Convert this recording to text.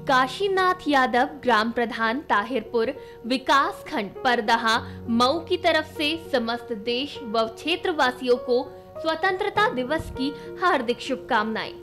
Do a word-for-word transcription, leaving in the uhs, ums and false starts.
काशीनाथ यादव, ग्राम प्रधान ताहिरपुर, विकास खंड परदहा, मऊ की तरफ से समस्त देश व क्षेत्रवासियों को स्वतंत्रता दिवस की हार्दिक शुभकामनाएं।